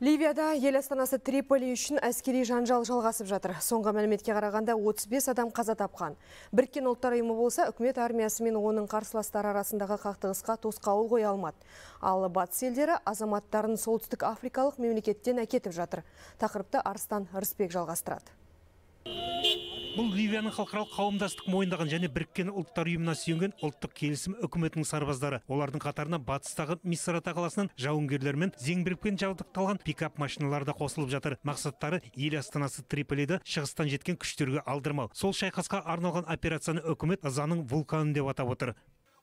Ливияда ел астанасы Триполи үшін әскери жанжал жалғасып жатыр. Соңғы мәліметке қарағанда 35 адам қаза тапқан. Біріккен ұлттар ұйымы болса, үкімет армиясы мен оның қарсыластары арасындағы қақтығысқа тосқауыл қоя алмады. Ал батыс елдері азаматтарын солтүстік африкалық мемлекеттен әкетіп жатыр. Тақырыпты Арыстан Рысбек жалғастырады. Бұл Ливияның халықаралық қауымдастық мойындаған және Біріккен ұлттар ұйымына сүйенген ұлттық келісім үкіметінің сарбаздары. Олардың қатарына батыстағы Мисрата қаласынан жауынгерлер мен зеңбірекпен жабдықталған пикап машиналары да қосылып жатыр. Мақсаттары ел астанасы Триполиді шығыстан жеткен күштерге алдырмау. Сол шайқасқа арналған операцияны үкімет ызаның вулканы деп атап отыр.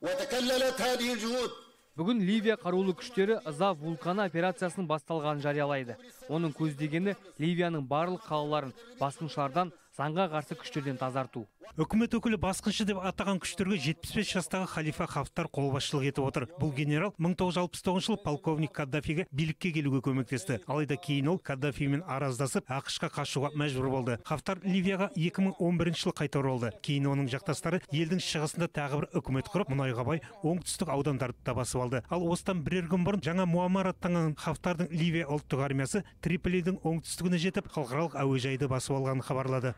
Бүгін Ливия қарулы күштері ыза вулканы операциясының басталғанын жариялайды. Оның көздегені Ливияның барлық қалаларын басқыншылардан заңға қарсы күштерден тазарту. Үкімет өкілі басқыншы деп атаған күштерге 75 жастағы Халифа Хафтар қолбасшылық етіп отыр. Бұл генерал 1969 жылы полковник Каддафиге билікке келуге көмектесті. Алайда кейін ол Каддафимен араздасып, ақш-қа қашуға мәжбүр болды. Хафтар Ливияға 2011 жылы қайта оралды. Кейін оның жақтастары елдің шығысында тағы бір үкімет құрып, мұнайға бай оңтүстік аудандарды да басып алды. Ал осыдан бірер күн бұрын жаңа Муаммар аттанған Хафтардың Ливия ұлттық армиясы Триполидің оңтүстігіне жетіп, халықаралық әуежайды басып алғанын хабарлады.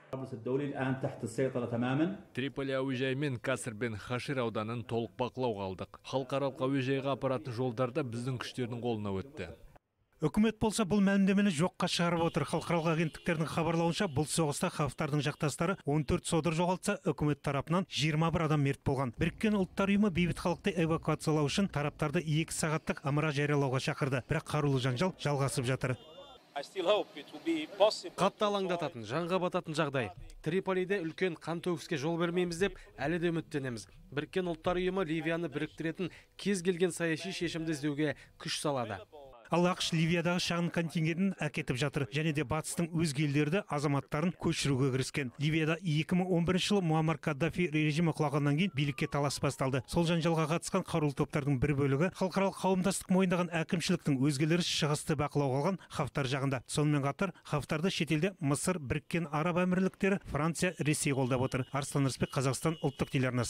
Триполи әуежайы мен Каср бен Хашир ауданын толық бақылауға алдық. Халықаралық әуежайға апаратын жолдарда біздің күштердің қолына өтті. Үкімет болса бұл мәлімдемені жоққа шығарып отыр. Халықаралық агенттіктердің хабарлауынша, бұл соғыста Хафтардың жақтастары 14 содыр жоғалтса, үкімет тарапынан 21 адам мерт болған. Біріккен ұлттар ұйымы бейбіт халықты эвакуациялау үшін тараптарды 2 сағаттық ымыра жариялауға шақырды. Бірақ қарулы жанжал жалғасып жатыр. Қатты алаңдататын, жанға бататын жағдай. Триполиде үлкен қан төгіске жол бермейміз деп әлі де үміттенеміз. Біріккен ұлттар ұйымы Ливияны біріктіретін кез келген саяси шешімді іздеуге күш салады. Ал ақш Ливиядағы шағын контингентін әкетіп жатыр, және де батыстың өзге елдерді азаматтарын көшіруге кіріскен. Ливияда 2011 жылы Муаммар Каддафи режимі құлағаннан кейін билікке талас басталды. Сол жанжалға қатысқан қарулы топтардың бір бөлігі халықаралық қауымдастық мойындаған әкімшіліктің, өзгелері шығысты бақылауға алған Хафтар жағында. Сонымен қатар Хафтарды шетелде Мысыр, Біріккен Араб Әмірліктері, Франция, Ресей қолдап отыр. Арыстан Рысбек, Қазақстан ұлттық телеарнасы.